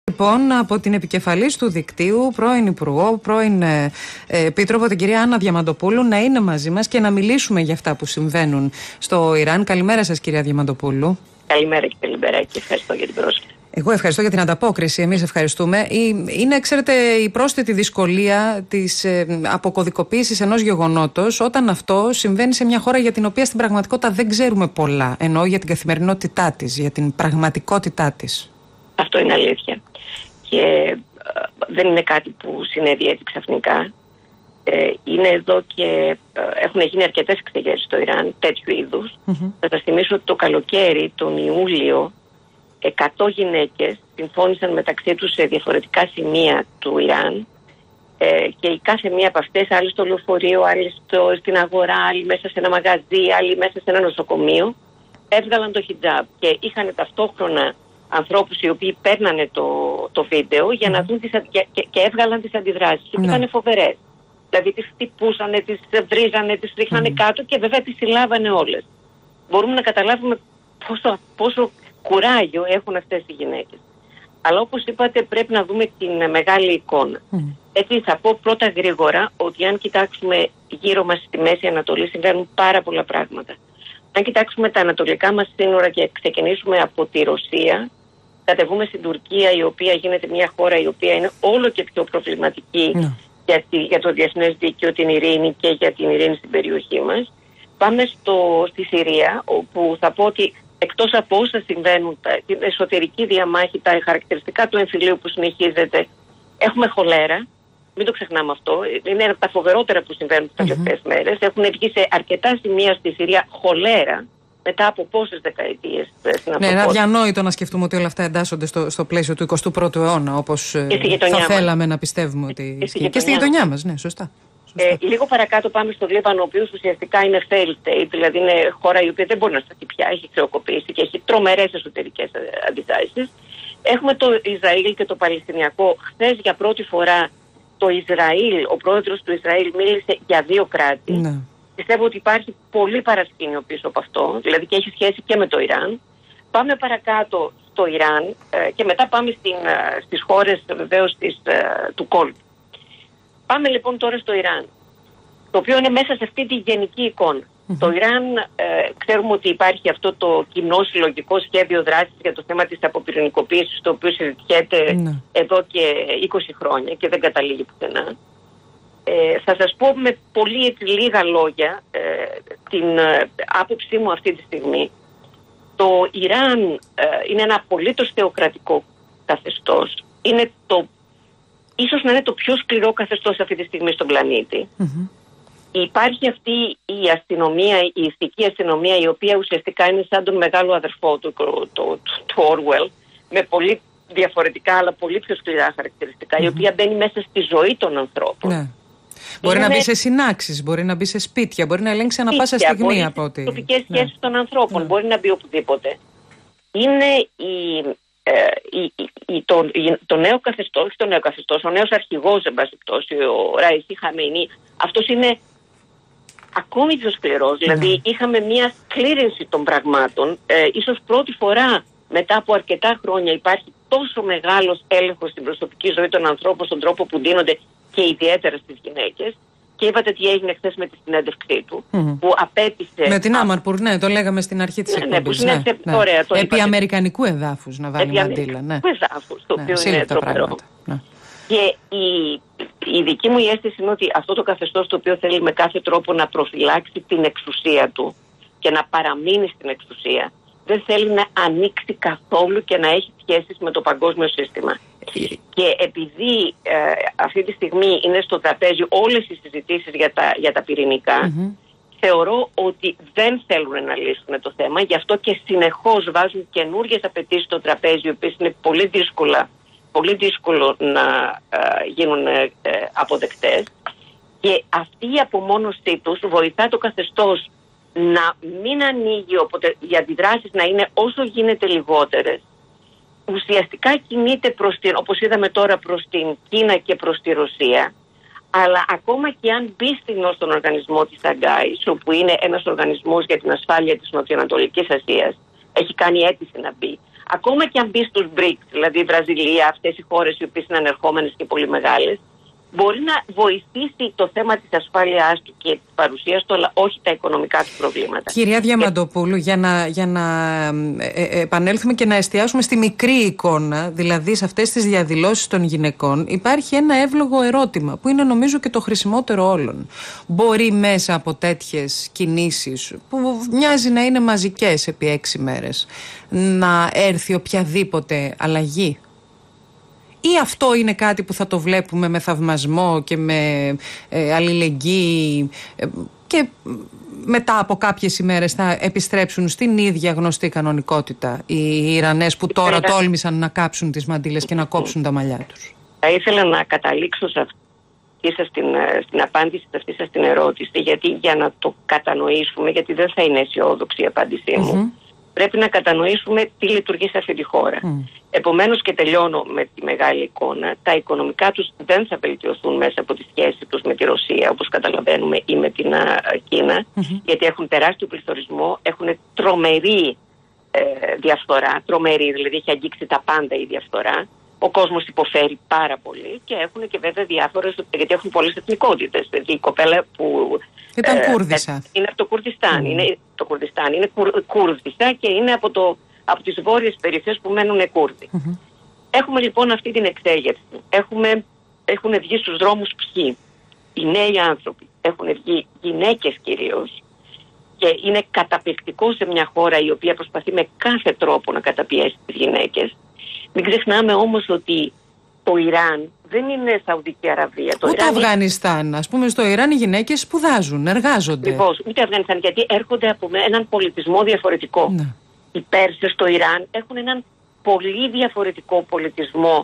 Λοιπόν, από την επικεφαλής του δικτύου, πρώην Υπουργό, πρώην Επίτροπο, την κυρία Άννα Διαμαντοπούλου, να είναι μαζί μας και να μιλήσουμε για αυτά που συμβαίνουν στο Ιράν. Καλημέρα σας, κυρία Διαμαντοπούλου. Καλημέρα, κύριε Λιμπεράκη. Ευχαριστώ για την πρόσκληση. Εγώ ευχαριστώ για την ανταπόκριση. Εμείς ευχαριστούμε. Είναι, ξέρετε, η πρόσθετη δυσκολία της αποκωδικοποίησης ενός γεγονότος όταν αυτό συμβαίνει σε μια χώρα για την οποία στην πραγματικότητα δεν ξέρουμε πολλά. Εννοώ για την καθημερινότητά της, για την πραγματικότητά της. Αυτό είναι αλήθεια. Και δεν είναι κάτι που συνέβη έτσι ξαφνικά. Είναι εδώ και έχουν γίνει αρκετές εξεγέρσεις στο Ιράν τέτοιου είδους. Θα σας θυμίσω ότι το καλοκαίρι, τον Ιούλιο, 100 γυναίκες συμφώνησαν μεταξύ τους σε διαφορετικά σημεία του Ιράν και η κάθε μία από αυτές, άλλη στο λεωφορείο, άλλη στην αγορά, άλλη μέσα σε ένα μαγαζί, άλλη μέσα σε ένα νοσοκομείο, έβγαλαν το χιτζάμπ και είχαν ταυτόχρονα ανθρώπους οι οποίοι παίρνανε το βίντεο για να δουν και έβγαλαν τις αντιδράσεις. Και ήταν φοβερές. Δηλαδή τις χτυπούσανε, τις βρίζανε, τις ρίχνανε κάτω και βέβαια τις συλλάβανε όλες. Μπορούμε να καταλάβουμε πόσο κουράγιο έχουν αυτές οι γυναίκες. Αλλά όπως είπατε, πρέπει να δούμε την μεγάλη εικόνα. Έτσι θα πω πρώτα γρήγορα ότι αν κοιτάξουμε γύρω μας στη Μέση Ανατολή συμβαίνουν πάρα πολλά πράγματα. Αν κοιτάξουμε τα ανατολικά μας σύνορα και ξεκινήσουμε από τη Ρωσία, κατεβούμε στην Τουρκία, η οποία γίνεται μια χώρα η οποία είναι όλο και πιο προβληματική για το διεθνές δίκαιο, την ειρήνη και για την ειρήνη στην περιοχή μας. Πάμε στη Συρία, όπου θα πω ότι εκτός από όσα συμβαίνουν, την εσωτερική διαμάχη, τα χαρακτηριστικά του εμφυλίου που συνεχίζεται, έχουμε χολέρα. Μην το ξεχνάμε αυτό. Είναι ένα από τα φοβερότερα που συμβαίνουν τις τελευταίες μέρες. Έχουν βγει σε αρκετά σημεία στη Συρία χολέρα μετά από πόσες δεκαετίες. Ναι, είναι αδιανόητο να σκεφτούμε ότι όλα αυτά εντάσσονται στο πλαίσιο του 21ου αιώνα, όπως θα θέλαμε να πιστεύουμε ότι ισχύει. Και στη γειτονιά μας, ναι, σωστά. Λίγο παρακάτω πάμε στο Λίβανο, ο οποίος ουσιαστικά είναι failed state, δηλαδή είναι χώρα η οποία δεν μπορεί να σταθεί πια, έχει χρεοκοπήσει και έχει τρομερές εσωτερικές αντιστάσεις. Έχουμε το Ισραήλ και το Παλαιστινιακό. Χθες για πρώτη φορά το Ισραήλ, ο πρόεδρος του Ισραήλ μίλησε για δύο κράτη. Ναι. Πιστεύω ότι υπάρχει πολύ παρασκήνιο πίσω από αυτό, δηλαδή και έχει σχέση και με το Ιράν. Πάμε παρακάτω στο Ιράν και μετά πάμε στις χώρες βεβαίως του κόλπου. Πάμε λοιπόν τώρα στο Ιράν, το οποίο είναι μέσα σε αυτή τη γενική εικόνα. Το Ιράν, ξέρουμε ότι υπάρχει αυτό το κοινό συλλογικό σχέδιο δράσης για το θέμα της αποπυρηνικοποίησης, το οποίο συζητιέται εδώ και 20 χρόνια και δεν καταλήγει πουθενά. Θα σας πω με πολύ λίγα λόγια την άποψή μου αυτή τη στιγμή. Το Ιράν είναι ένα απολύτως θεοκρατικό καθεστώς. Είναι ίσως να είναι το πιο σκληρό καθεστώς αυτή τη στιγμή στον πλανήτη. Υπάρχει αυτή η αστυνομία, η ηθική αστυνομία, η οποία ουσιαστικά είναι σαν τον μεγάλο αδερφό του Orwell, με πολύ διαφορετικά αλλά πολύ πιο σκληρά χαρακτηριστικά, η οποία μπαίνει μέσα στη ζωή των ανθρώπων. Ναι. Μπορεί να μπει σε συνάξεις, μπορεί να μπει σε σπίτια, μπορεί να ελέγξει ανά πάσα στιγμή από ό,τι. Τοπικές σχέσεις των ανθρώπων, μπορεί να μπει οπουδήποτε. Είναι το νέο καθεστώς, ο νέος αρχηγός, εν πάση περιπτώσει, ο Ραΐσι Χαμεϊνί, αυτός είναι ακόμη πιο σκληρός. Δηλαδή είχαμε μια σκλήρυνση των πραγμάτων. Ίσως πρώτη φορά μετά από αρκετά χρόνια υπάρχει τόσο μεγάλος έλεγχος στην προσωπική ζωή των ανθρώπων, στον τρόπο που δίνονται και ιδιαίτερα στις γυναίκες. Και είπατε τι έγινε χθες με τη συνέντευξή του, που απέτησε. Με την Άμαρπουρ, ναι, το λέγαμε στην αρχή της εκπομπής. Ωραία, το επί αμερικανικού εδάφους να βάλει μαντήλα. Ναι. Εδάφους, το οποίο είναι τρομερό. Και η δική μου αίσθηση είναι ότι αυτό το καθεστώς, το οποίο θέλει με κάθε τρόπο να προφυλάξει την εξουσία του και να παραμείνει στην εξουσία, δεν θέλει να ανοίξει καθόλου και να έχει σχέσεις με το παγκόσμιο σύστημα. Και επειδή αυτή τη στιγμή είναι στο τραπέζι όλες οι συζητήσεις για τα πυρηνικά, θεωρώ ότι δεν θέλουν να λύσουν το θέμα, γι' αυτό και συνεχώς βάζουν καινούργιες απαιτήσεις στο τραπέζι, οι οποίες είναι πολύ δύσκολο να γίνουν αποδεκτές. Και αυτή η απομόνωσή τους βοηθά το καθεστώς να μην ανοίγει, οπότε οι αντιδράσεις να είναι όσο γίνεται λιγότερες. Ουσιαστικά κινείται όπως είδαμε τώρα, προς την Κίνα και προς τη Ρωσία, αλλά ακόμα και αν μπει στον οργανισμό της Σαγκάης, όπου είναι ένας οργανισμός για την ασφάλεια της Νοτιοανατολικής Ασίας, έχει κάνει αίτηση να μπει, ακόμα και αν μπει στους BRICS, δηλαδή η Βραζιλία, αυτές οι χώρες οι οποίες είναι ανερχόμενες και πολύ μεγάλες, μπορεί να βοηθήσει το θέμα της ασφάλειάς του και της παρουσίας του, αλλά όχι τα οικονομικά του προβλήματα. Κυρία Διαμαντοπούλου, για να επανέλθουμε και να εστιάσουμε στη μικρή εικόνα, δηλαδή σε αυτές τις διαδηλώσεις των γυναικών, υπάρχει ένα εύλογο ερώτημα που είναι νομίζω και το χρησιμότερο όλων. Μπορεί μέσα από τέτοιες κινήσεις που μοιάζει να είναι μαζικές επί 6 μέρες να έρθει οποιαδήποτε αλλαγή? Ή αυτό είναι κάτι που θα το βλέπουμε με θαυμασμό και με αλληλεγγύη και μετά από κάποιες ημέρες θα επιστρέψουν στην ίδια γνωστή κανονικότητα οι Ιρανές που τώρα τόλμησαν να κάψουν τις μαντήλες και να κόψουν τα μαλλιά τους? Θα ήθελα να καταλήξω σε στην απάντηση σε αυτή σας την ερώτηση, γιατί για να το κατανοήσουμε, γιατί δεν θα είναι αισιόδοξη η απάντησή μου, πρέπει να κατανοήσουμε τι λειτουργεί σε αυτή τη χώρα. Επομένως, και τελειώνω με τη μεγάλη εικόνα, τα οικονομικά τους δεν θα βελτιωθούν μέσα από τη σχέση τους με τη Ρωσία, όπως καταλαβαίνουμε, ή με την Κίνα, γιατί έχουν τεράστιο πληθωρισμό, έχουν τρομερή διαφθορά, τρομερή, δηλαδή έχει αγγίξει τα πάντα η διαφθορά. Ο κόσμος υποφέρει πάρα πολύ και έχουν και βέβαια διάφορες, γιατί έχουν πολλές εθνικότητες. Δηλαδή η κοπέλα που ήταν Κούρδισσα. Είναι από το Κουρδιστάν. Είναι το Κουρδιστάν, είναι Κούρδισσα και είναι από τις βόρειες περιοχές που μένουν Κούρδοι. Έχουμε λοιπόν αυτή την εξέγερση. Έχουν βγει στους δρόμους ποιοι? Οι νέοι άνθρωποι. Έχουν βγει γυναίκες κυρίως. Και είναι καταπληκτικό σε μια χώρα η οποία προσπαθεί με κάθε τρόπο να καταπιέσει τις γυναίκες. Μην ξεχνάμε όμως ότι το Ιράν δεν είναι Σαουδική Αραβία. Ούτε Αφγανιστάν. Ας πούμε, στο Ιράν οι γυναίκες σπουδάζουν, εργάζονται. Ακριβώς, ούτε Αφγανιστάν, γιατί έρχονται από έναν πολιτισμό διαφορετικό. Ναι. Οι Πέρσες στο Ιράν έχουν έναν πολύ διαφορετικό πολιτισμό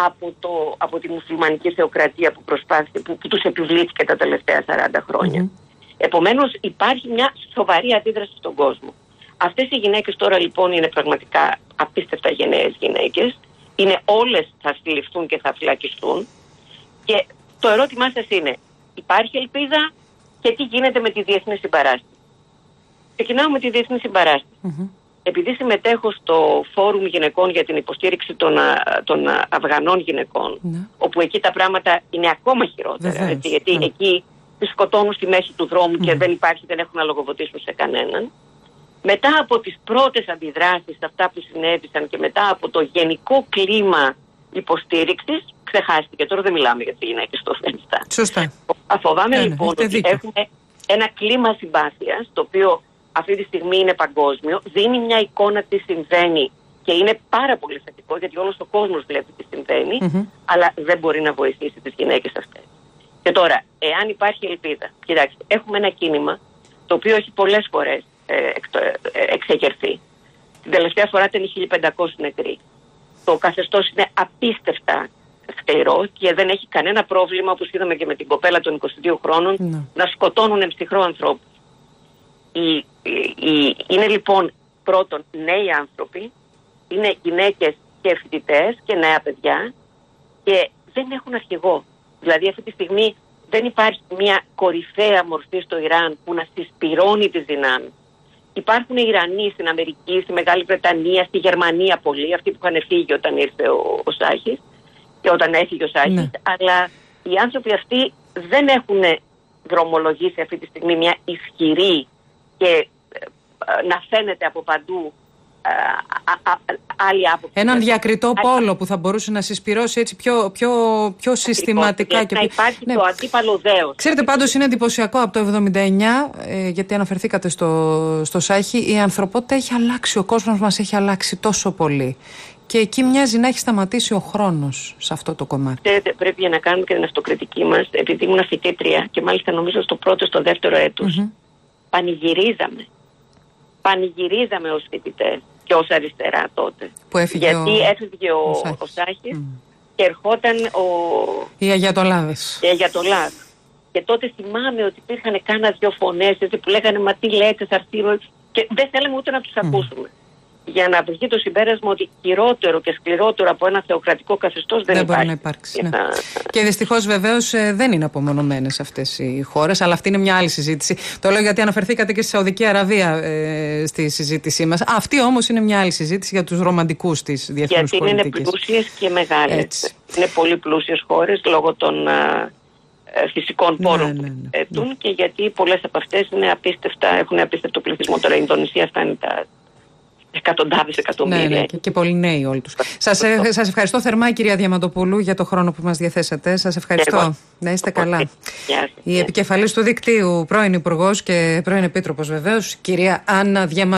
από τη μουσουλμανική θεοκρατία που τους επιβλήθηκε τα τελευταία 40 χρόνια. Επομένως υπάρχει μια σοβαρή αντίδραση στον κόσμο. Αυτές οι γυναίκες τώρα λοιπόν είναι πραγματικά απίστευτα γενναίες γυναίκες. Είναι όλες θα συλληφθούν και θα φυλακιστούν. Και το ερώτημά σας είναι, υπάρχει ελπίδα και τι γίνεται με τη διεθνή συμπαράσταση? Ξεκινάω με τη διεθνή συμπαράσταση. Επειδή συμμετέχω στο Φόρουμ Γυναικών για την υποστήριξη των Αφγανών γυναικών, όπου εκεί τα πράγματα είναι ακόμα χειρότερα, γιατί εκεί τις σκοτώνουν στη μέση του δρόμου και δεν έχουν να λογοδοτήσουν σε κανέναν. Μετά από τις πρώτες αντιδράσεις, αυτά που συνέβησαν και μετά από το γενικό κλίμα υποστήριξης, ξεχάστηκε. Τώρα δεν μιλάμε για τις γυναίκες στο Αφγανιστάν. Σωστά. Φοβάμαι λοιπόν ότι έχουμε ένα κλίμα συμπάθειας, το οποίο αυτή τη στιγμή είναι παγκόσμιο, δίνει μια εικόνα τι συμβαίνει και είναι πάρα πολύ θετικό, γιατί όλος ο κόσμος βλέπει τι συμβαίνει, αλλά δεν μπορεί να βοηθήσει τις γυναίκες αυτές. Και τώρα, εάν υπάρχει ελπίδα, κοιτάξτε, έχουμε ένα κίνημα το οποίο έχει πολλές φορές εξεγερθεί. Την τελευταία φορά ήταν 1.500 νεκροί. Το καθεστώς είναι απίστευτα σκληρό και δεν έχει κανένα πρόβλημα, όπως είδαμε και με την κοπέλα των 22 χρόνων, να σκοτώνουν εμψυχρό ανθρώπους. Είναι λοιπόν πρώτον νέοι άνθρωποι, είναι γυναίκες και φοιτητές και νέα παιδιά και δεν έχουν αρχηγό. Δηλαδή αυτή τη στιγμή δεν υπάρχει μια κορυφαία μορφή στο Ιράν που να συσπυρώνει τις δυνάμεις. Υπάρχουν Ιρανοί στην Αμερική, στη Μεγάλη Βρετανία, στη Γερμανία πολλοί, αυτοί που είχαν φύγει όταν ήρθε ο Σάχης και όταν έφυγε ο Σάχης, αλλά οι άνθρωποι αυτοί δεν έχουν δρομολογήσει αυτή τη στιγμή μια ισχυρή και να φαίνεται από παντού άλλη άποψη. Έναν διακριτό πόλο που θα μπορούσε να συσπυρώσει έτσι πιο συστηματικά. Και να υπάρχει το αντίπαλο δέος. Ξέρετε, πάντως είναι εντυπωσιακό από το 1979, γιατί αναφερθήκατε στο Σάχη, η ανθρωπότητα έχει αλλάξει, ο κόσμος μας έχει αλλάξει τόσο πολύ. Και εκεί μοιάζει να έχει σταματήσει ο χρόνος σε αυτό το κομμάτι. Ξέρετε, πρέπει να κάνουμε και την αυτοκριτική μας, επειδή ήμουν φοιτήτρια και μάλιστα νομίζω στο πρώτο, στο δεύτερο έτος, πανηγυρίζαμε ως φοιτητές και ως αριστερά τότε. Που έφυγε γιατί έφυγε ο Σάχης και ερχόταν οι Αγιατολάδες. Και τότε θυμάμαι ότι υπήρχαν κάνα δυο φωνές που λέγανε «Μα τι λέτε, θα έρθει», και δεν θέλαμε ούτε να τους ακούσουμε. για να βγει το συμπέρασμα ότι χειρότερο και σκληρότερο από ένα θεοκρατικό καθεστώς δεν μπορεί να υπάρξει. Ναι. Και δυστυχώς βεβαίως δεν είναι απομονωμένες αυτές οι χώρες, αλλά αυτή είναι μια άλλη συζήτηση. Το λέω γιατί αναφερθήκατε και στη Σαουδική Αραβία στη συζήτησή μας. Αυτή όμως είναι μια άλλη συζήτηση για τους ρομαντικούς της διεθνούς πολιτικής. Γιατί είναι πλούσιες και μεγάλες. Έτσι. Είναι πολύ πλούσιες χώρες λόγω των φυσικών πόρων που θέτουν και γιατί πολλές από αυτές έχουν απίστευτο πληθυσμό. Τώρα η Ινδονησία φτάνει τα εκατοντάδες εκατομμύρια. Ναι, και πολλοί νέοι όλοι τους. Σας ευχαριστώ θερμά, κυρία Διαμαντοπούλου, για το χρόνο που μας διαθέσατε. Σας ευχαριστώ. Να είστε καλά. Η επικεφαλής του δικτύου, πρώην Υπουργός και πρώην Επίτροπος βεβαίως, κυρία Άννα Διαμαντοπούλου.